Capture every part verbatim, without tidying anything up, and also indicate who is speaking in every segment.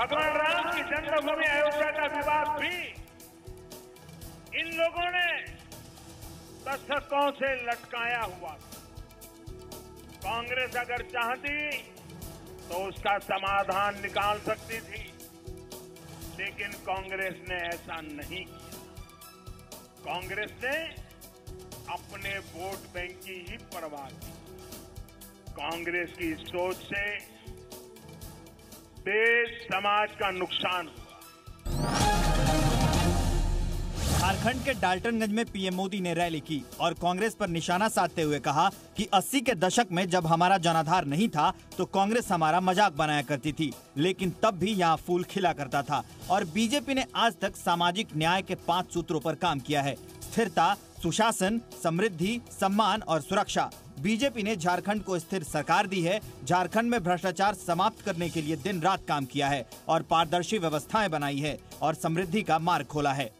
Speaker 1: भगवान राम की जन्मभूमि अयोध्या का विवाद भी इन लोगों ने दशकों से लटकाया हुआ था। कांग्रेस अगर चाहती तो उसका समाधान निकाल सकती थी, लेकिन कांग्रेस ने ऐसा नहीं किया। कांग्रेस ने अपने वोट बैंक की ही परवाह की। कांग्रेस की सोच से देश समाज का नुकसान हुआ।
Speaker 2: झारखंड के डाल्टनगंज में पीएम मोदी ने रैली की और कांग्रेस पर निशाना साधते हुए कहा कि अस्सी के दशक में जब हमारा जनाधार नहीं था तो कांग्रेस हमारा मजाक बनाया करती थी, लेकिन तब भी यहाँ फूल खिला करता था। और बीजेपी ने आज तक सामाजिक न्याय के पांच सूत्रों पर काम किया है: स्थिरता, सुशासन, समृद्धि, सम्मान और सुरक्षा। बीजेपी ने झारखंड को स्थिर सरकार दी है, झारखंड में भ्रष्टाचार समाप्त करने के लिए दिन रात काम किया है और पारदर्शी व्यवस्थाएं बनाई है और समृद्धि का मार्ग खोला है।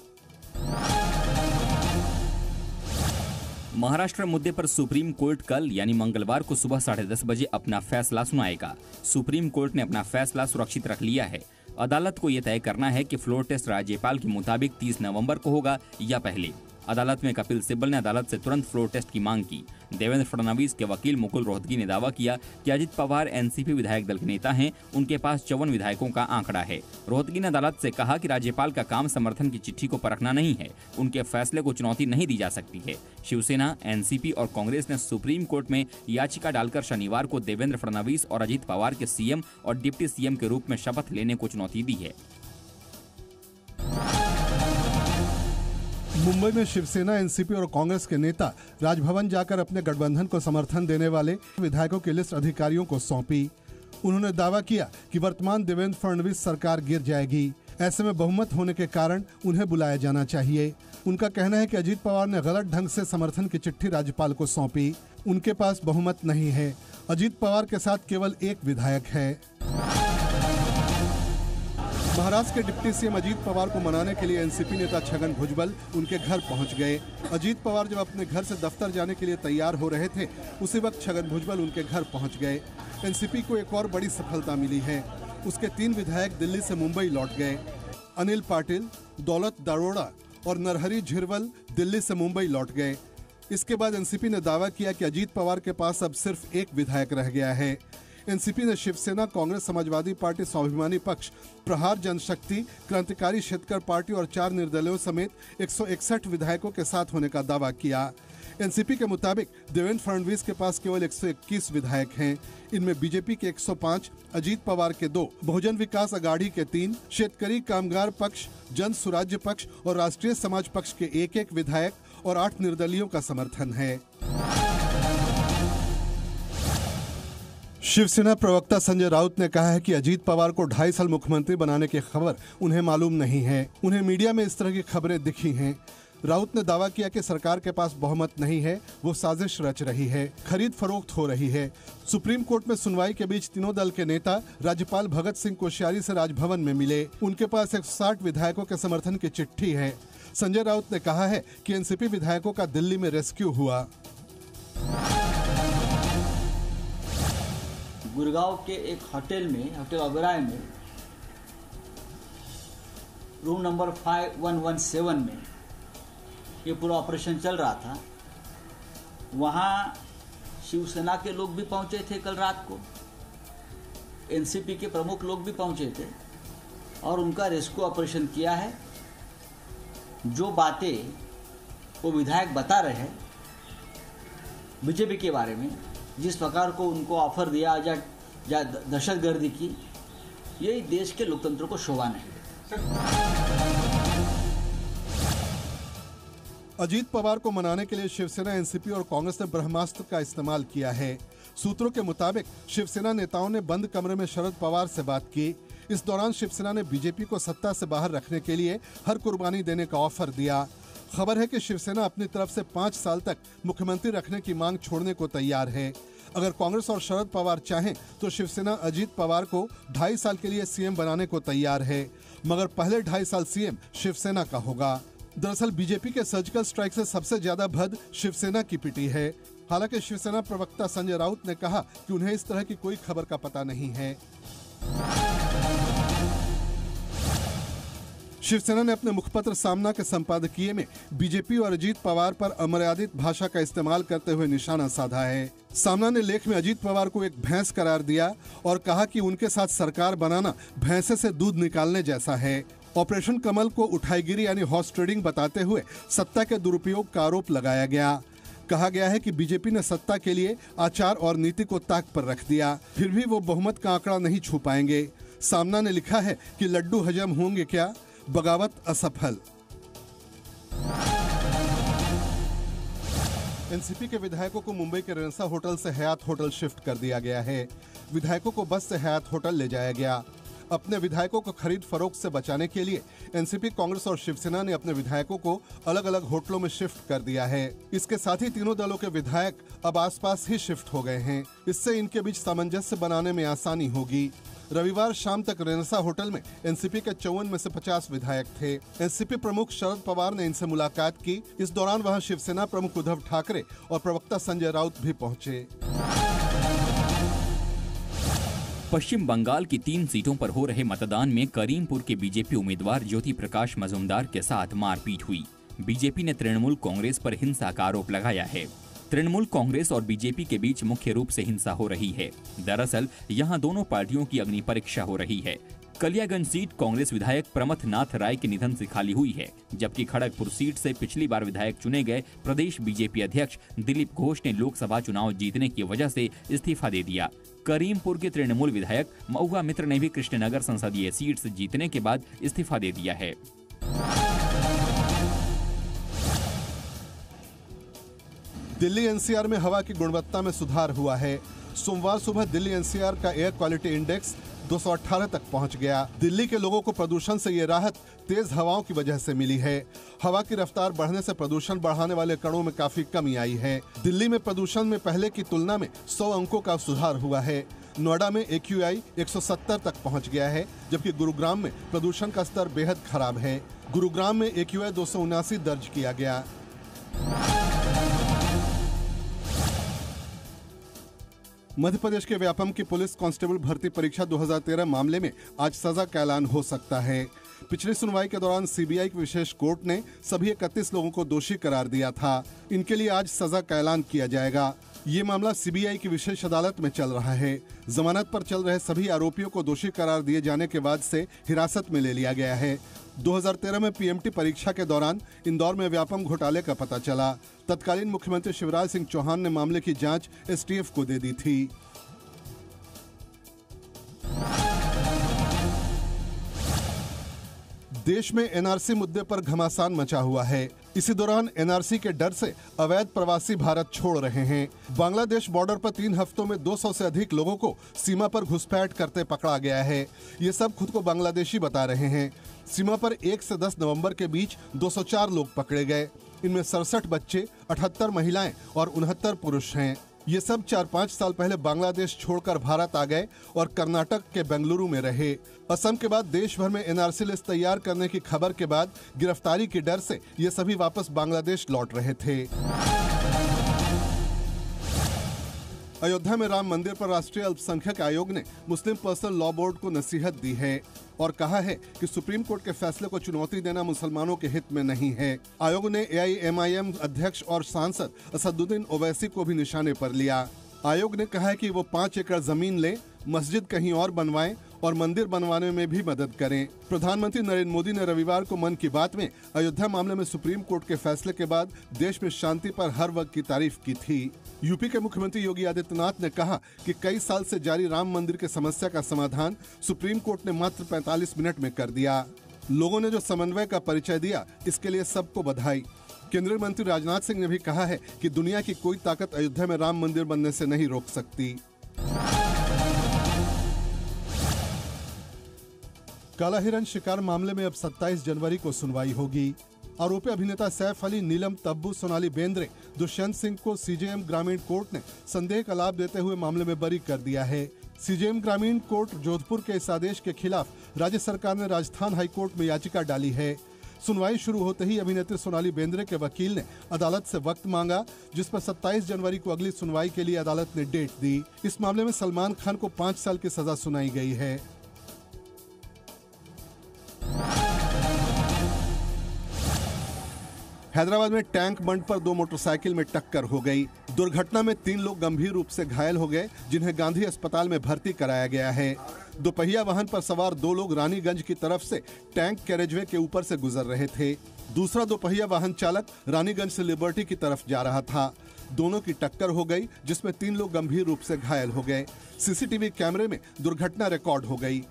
Speaker 3: महाराष्ट्र मुद्दे पर सुप्रीम कोर्ट कल यानी मंगलवार को सुबह साढ़े दस बजे अपना फैसला सुनाएगा। सुप्रीम कोर्ट ने अपना फैसला सुरक्षित रख लिया है। अदालत को यह तय करना है कि फ्लोर टेस्ट राज्यपाल के मुताबिक तीस नवंबर को होगा या पहले। अदालत में कपिल सिब्बल ने अदालत से तुरंत फ्लोर टेस्ट की मांग की। देवेंद्र फडणवीस के वकील मुकुल रोहतगी ने दावा किया कि अजित पवार एनसीपी विधायक दल के नेता हैं, उनके पास चौवन विधायकों का आंकड़ा है। रोहतगी ने अदालत से कहा कि राज्यपाल का काम समर्थन की चिट्ठी को परखना नहीं है, उनके फैसले को चुनौती नहीं दी जा सकती है। शिवसेना, एनसीपी और कांग्रेस ने सुप्रीम कोर्ट में याचिका डालकर शनिवार को देवेंद्र फडणवीस और अजित पवार के सीएम और डिप्टी सीएम के रूप में शपथ लेने को चुनौती दी है।
Speaker 4: मुंबई में शिवसेना, एनसीपी और कांग्रेस के नेता राजभवन जाकर अपने गठबंधन को समर्थन देने वाले विधायकों की लिस्ट अधिकारियों को सौंपी। उन्होंने दावा किया कि वर्तमान देवेंद्र फडणवीस सरकार गिर जाएगी, ऐसे में बहुमत होने के कारण उन्हें बुलाया जाना चाहिए। उनका कहना है कि अजित पवार ने गलत ढंग से समर्थन की चिट्ठी राज्यपाल को सौंपी, उनके पास बहुमत नहीं है। अजित पवार के साथ केवल एक विधायक है। महाराष्ट्र के डिप्टी सीएम अजित पवार को मनाने के लिए एनसीपी नेता छगन भुजबल उनके घर पहुंच गए। अजित पवार जब अपने घर से दफ्तर जाने के लिए तैयार हो रहे थे, उसी वक्त छगन भुजबल उनके घर पहुंच गए। एनसीपी को एक और बड़ी सफलता मिली है। उसके तीन विधायक दिल्ली से मुंबई लौट गए। अनिल पाटिल, दौलत दारोड़ा और नरहरी झिरवल दिल्ली से मुंबई लौट गए। इसके बाद एनसीपी ने दावा किया कि अजित पवार के पास अब सिर्फ एक विधायक रह गया है। एनसीपी ने शिवसेना, कांग्रेस, समाजवादी पार्टी, स्वाभिमानी पक्ष, प्रहार जनशक्ति, क्रांतिकारी शेतकर पार्टी और चार निर्दलियों समेत एक सौ इकसठ विधायकों के साथ होने का दावा किया। एनसीपी के मुताबिक देवेंद्र फडणवीस के पास केवल एक सौ इक्कीस विधायक हैं। इनमें बीजेपी के एक सौ पाँच, अजीत पवार के दो, बहुजन विकास अघाड़ी के तीन, शेतकरी कामगार पक्ष, जन सुराज्य पक्ष और राष्ट्रीय समाज पक्ष के एक एक विधायक और आठ निर्दलियों का समर्थन है। शिवसेना प्रवक्ता संजय राउत ने कहा है कि अजीत पवार को ढाई साल मुख्यमंत्री बनाने की खबर उन्हें मालूम नहीं है। उन्हें मीडिया में इस तरह की खबरें दिखी हैं। राउत ने दावा किया कि सरकार के पास बहुमत नहीं है, वो साजिश रच रही है, खरीद फरोख्त हो रही है। सुप्रीम कोर्ट में सुनवाई के बीच तीनों दल के नेता राज्यपाल भगत सिंह कोश्यारी से राजभवन में मिले। उनके पास एक सौ साठ विधायकों के समर्थन की चिट्ठी है। संजय राउत ने कहा है कि एनसीपी विधायकों का दिल्ली में रेस्क्यू हुआ।
Speaker 5: गुड़गांव के एक होटल में, होटल ओबेरॉय में, room number five one one seven में ये पूरा ऑपरेशन चल रहा था। वहाँ शिवसेना के लोग भी पहुँचे थे कल रात को, एनसीपी के प्रमुख लोग भी पहुँचे थे और उनका रेस्क्यू ऑपरेशन किया है। जो बातें वो विधायक बता रहे हैं बीजेपी के बारे में, जिस प्रकार को उनको ऑफर दिया जा, जा दहशतगर्दी की, ये देश के लोकतंत्र को शोभा नहीं।
Speaker 4: अजीत पवार को मनाने के लिए शिवसेना, एनसीपी और कांग्रेस ने ब्रह्मास्त्र का इस्तेमाल किया है। सूत्रों के मुताबिक शिवसेना नेताओं ने बंद कमरे में शरद पवार से बात की। इस दौरान शिवसेना ने बीजेपी को सत्ता से बाहर रखने के लिए हर कुर्बानी देने का ऑफर दिया। खबर है कि शिवसेना अपनी तरफ से पाँच साल तक मुख्यमंत्री रखने की मांग छोड़ने को तैयार है। अगर कांग्रेस और शरद पवार चाहें तो शिवसेना अजीत पवार को ढाई साल के लिए सीएम बनाने को तैयार है, मगर पहले ढाई साल सीएम शिवसेना का होगा। दरअसल बीजेपी के सर्जिकल स्ट्राइक से सबसे ज्यादा भद शिवसेना की पिटी है। हालांकि शिवसेना प्रवक्ता संजय राउत ने कहा कि उन्हें इस तरह की कोई खबर का पता नहीं है। शिवसेना ने अपने मुखपत्र सामना के संपादकीय में बीजेपी और अजीत पवार पर अमर्यादित भाषा का इस्तेमाल करते हुए निशाना साधा है। सामना ने लेख में अजीत पवार को एक भैंस करार दिया और कहा कि उनके साथ सरकार बनाना भैंसे से दूध निकालने जैसा है। ऑपरेशन कमल को उठाईगिरी यानी हॉर्स ट्रेडिंग बताते हुए सत्ता के दुरुपयोग का आरोप लगाया गया। कहा गया है कि बीजेपी ने सत्ता के लिए आचार और नीति को ताक पर रख दिया, फिर भी वो बहुमत का आंकड़ा नहीं छू पाएंगे। सामना ने लिखा है कि लड्डू हजम होंगे क्या, बगावत असफल। एनसीपी के विधायकों को मुंबई के रेनेसा होटल से हयात होटल शिफ्ट कर दिया गया है। विधायकों को बस से हयात होटल ले जाया गया। अपने विधायकों को खरीद फरोख्त से बचाने के लिए एनसीपी, कांग्रेस और शिवसेना ने अपने विधायकों को अलग अलग होटलों में शिफ्ट कर दिया है। इसके साथ ही तीनों दलों के विधायक अब आसपास ही शिफ्ट हो गए हैं। इससे इनके बीच सामंजस्य बनाने में आसानी होगी। रविवार शाम तक रेनेसा होटल में एनसीपी के चौवन में से पचास विधायक थे। एनसीपी प्रमुख शरद पवार ने इनसे मुलाकात की। इस दौरान वहां शिवसेना प्रमुख उद्धव ठाकरे और प्रवक्ता संजय राउत भी पहुंचे।
Speaker 3: पश्चिम बंगाल की तीन सीटों पर हो रहे मतदान में करीमपुर के बीजेपी उम्मीदवार ज्योति प्रकाश मजूमदार के साथ मारपीट हुई। बीजेपी ने तृणमूल कांग्रेस पर हिंसा का आरोप लगाया है। तृणमूल कांग्रेस और बीजेपी के बीच मुख्य रूप से हिंसा हो रही है। दरअसल यहां दोनों पार्टियों की अग्नि परीक्षा हो रही है। कलियागंज सीट कांग्रेस विधायक प्रमथ नाथ राय के निधन से खाली हुई है, जबकि खड़गपुर सीट से पिछली बार विधायक चुने गए प्रदेश बीजेपी अध्यक्ष दिलीप घोष ने लोकसभा चुनाव जीतने की वजह से इस्तीफा दे दिया। करीमपुर के तृणमूल विधायक महुआ मित्र ने भी कृष्णनगर संसदीय सीट से जीतने के बाद इस्तीफा दे दिया है।
Speaker 4: दिल्ली एनसीआर में हवा की गुणवत्ता में सुधार हुआ है। सोमवार सुबह दिल्ली एनसीआर का एयर क्वालिटी इंडेक्स दो सौ अठारह तक पहुंच गया। दिल्ली के लोगों को प्रदूषण से ये राहत तेज हवाओं की वजह से मिली है। हवा की रफ्तार बढ़ने से प्रदूषण बढ़ाने वाले कणों में काफी कमी आई है। दिल्ली में प्रदूषण में पहले की तुलना में सौ अंकों का सुधार हुआ है। नोएडा में एक्यूआई एक सौ सत्तर तक पहुंच गया है, जबकि गुरुग्राम में प्रदूषण का स्तर बेहद खराब है। गुरुग्राम में एक्यूआई दो सौ उनासी दर्ज किया गया। मध्य प्रदेश के व्यापम की पुलिस कांस्टेबल भर्ती परीक्षा दो हज़ार तेरह मामले में आज सजा का ऐलान हो सकता है। पिछली सुनवाई के दौरान सीबीआई की विशेष कोर्ट ने सभी इकतीस लोगों को दोषी करार दिया था। इनके लिए आज सजा का ऐलान किया जाएगा। ये मामला सीबीआई की विशेष अदालत में चल रहा है। जमानत पर चल रहे सभी आरोपियों को दोषी करार दिए जाने के बाद से हिरासत में ले लिया गया है। दो हज़ार तेरह में पीएमटी परीक्षा के दौरान इंदौर में व्यापम घोटाले का पता चला। तत्कालीन मुख्यमंत्री शिवराज सिंह चौहान ने मामले की जांच एसटीएफ को दे दी थी। देश में एनआरसी मुद्दे पर घमासान मचा हुआ है। इसी दौरान एनआरसी के डर से अवैध प्रवासी भारत छोड़ रहे हैं। बांग्लादेश बॉर्डर पर तीन हफ्तों में दो सौ से अधिक लोगों को सीमा पर घुसपैठ करते पकड़ा गया है। ये सब खुद को बांग्लादेशी बता रहे हैं। सीमा पर एक से दस नवंबर के बीच दो सौ चार लोग पकड़े गए। इनमें सड़सठ बच्चे, अठहत्तर महिलाएं और उनहत्तर पुरुष हैं। ये सब चार पाँच साल पहले बांग्लादेश छोड़कर भारत आ गए और कर्नाटक के बेंगलुरु में रहे। असम के बाद देश भर में एनआरसी लिस्ट तैयार करने की खबर के बाद गिरफ्तारी के डर से ये सभी वापस बांग्लादेश लौट रहे थे। अयोध्या में राम मंदिर पर राष्ट्रीय अल्पसंख्यक आयोग ने मुस्लिम पर्सनल लॉ बोर्ड को नसीहत दी है और कहा है कि सुप्रीम कोर्ट के फैसले को चुनौती देना मुसलमानों के हित में नहीं है। आयोग ने एआईएमआईएम अध्यक्ष और सांसद असदुद्दीन ओवैसी को भी निशाने पर लिया। आयोग ने कहा है कि वो पाँच एकड़ जमीन ले, मस्जिद कहीं और बनवाएं और मंदिर बनवाने में भी मदद करें। प्रधानमंत्री नरेंद्र मोदी ने रविवार को मन की बात में अयोध्या मामले में सुप्रीम कोर्ट के फैसले के बाद देश में शांति पर हर वक्त की तारीफ की थी। यूपी के मुख्यमंत्री योगी आदित्यनाथ ने कहा कि कई साल से जारी राम मंदिर के समस्या का समाधान सुप्रीम कोर्ट ने मात्र पैंतालीस मिनट में कर दिया। लोगों ने जो समन्वय का परिचय दिया, इसके लिए सबको बधाई। केंद्रीय मंत्री राजनाथ सिंह ने भी कहा है कि दुनिया की कोई ताकत अयोध्या में राम मंदिर बनने से नहीं रोक सकती। काला हिरण शिकार मामले में अब सत्ताईस जनवरी को सुनवाई होगी। आरोपी अभिनेता सैफ अली, नीलम तब्बू, सोनाली बेंद्रे, दुष्यंत सिंह को सीजेएम ग्रामीण कोर्ट ने संदेह का लाभ देते हुए मामले में बरी कर दिया है। सीजेएम ग्रामीण कोर्ट जोधपुर के इस आदेश के खिलाफ राज्य सरकार ने राजस्थान हाईकोर्ट में याचिका डाली है। सुनवाई शुरू होते ही अभिनेत्री सोनाली बेंद्रे के वकील ने अदालत से वक्त मांगा, जिस पर सत्ताईस जनवरी को अगली सुनवाई के लिए अदालत ने डेट दी। इस मामले में सलमान खान को पाँच साल की सजा सुनाई गई है। हैदराबाद में टैंक बंड पर दो मोटरसाइकिल में टक्कर हो गई। दुर्घटना में तीन लोग गंभीर रूप से घायल हो गए, जिन्हें गांधी अस्पताल में भर्ती कराया गया है। दोपहिया वाहन पर सवार दो लोग रानीगंज की तरफ से टैंक कैरेजवे के ऊपर से गुजर रहे थे। दूसरा दोपहिया वाहन चालक रानीगंज से लिबर्टी की तरफ जा रहा था। दोनों की टक्कर हो गई, जिसमें तीन लोग गंभीर रूप से घायल हो गए। सीसीटीवी कैमरे में दुर्घटना रिकॉर्ड हो गई।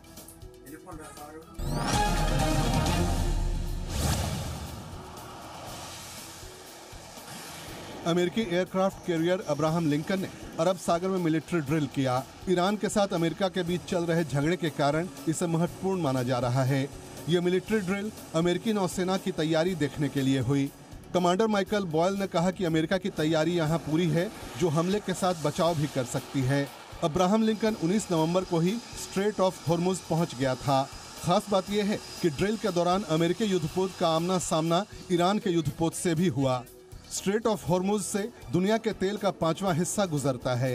Speaker 4: अमेरिकी एयरक्राफ्ट कैरियर अब्राहम लिंकन ने अरब सागर में मिलिट्री ड्रिल किया। ईरान के साथ अमेरिका के बीच चल रहे झगड़े के कारण इसे महत्वपूर्ण माना जा रहा है। ये मिलिट्री ड्रिल अमेरिकी नौसेना की तैयारी देखने के लिए हुई। कमांडर माइकल बॉयल ने कहा कि अमेरिका की तैयारी यहाँ पूरी है, जो हमले के साथ बचाव भी कर सकती है। अब्राहम लिंकन उन्नीस नवंबर को ही स्ट्रेट ऑफ हॉर्मुज पहुँच गया था। खास बात यह है कि ड्रिल के दौरान अमेरिकी युद्धपोत का आमना सामना ईरान के युद्धपोत से भी हुआ। स्ट्रेट ऑफ हॉर्मुज से दुनिया के तेल का पांचवा हिस्सा गुजरता है।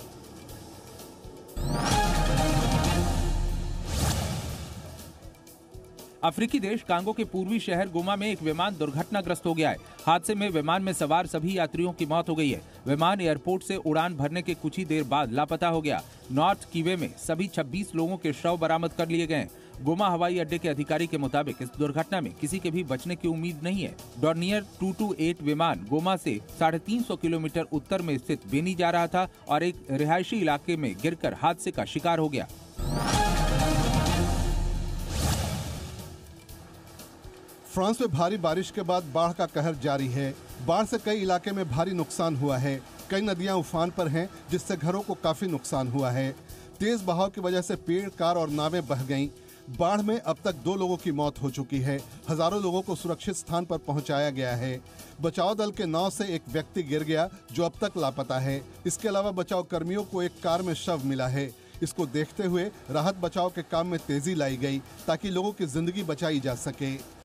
Speaker 6: अफ्रीकी देश कांगो के पूर्वी शहर गोमा में एक विमान दुर्घटनाग्रस्त हो गया है। हादसे में विमान में सवार सभी यात्रियों की मौत हो गई है। विमान एयरपोर्ट से उड़ान भरने के कुछ ही देर बाद लापता हो गया। नॉर्थ कीवे में सभी छब्बीस लोगों के शव बरामद कर लिए गए। गोमा हवाई अड्डे के अधिकारी के मुताबिक इस दुर्घटना में किसी के भी बचने की उम्मीद नहीं है। डॉर्नियर दो सौ अट्ठाईस विमान गोमा से साढ़े तीन सौ किलोमीटर उत्तर में स्थित बेनी जा रहा था और एक रिहायशी इलाके में गिरकर हादसे का शिकार हो गया।
Speaker 4: फ्रांस में भारी बारिश के बाद बाढ़ का कहर जारी है। बाढ़ से कई इलाके में भारी नुकसान हुआ है। कई नदियां उफान पर हैं, जिससे घरों को काफी नुकसान हुआ है। तेज बहाव की वजह से पेड़, कार और नावें बह गईं। बाढ़ में अब तक दो लोगों की मौत हो चुकी है। हजारों लोगों को सुरक्षित स्थान पर पहुंचाया गया है। बचाव दल के नाव से एक व्यक्ति गिर गया, जो अब तक लापता है। इसके अलावा बचाव कर्मियों को एक कार में शव मिला है। इसको देखते हुए राहत बचाव के काम में तेजी लाई गई, ताकि लोगों की जिंदगी बचाई जा सके।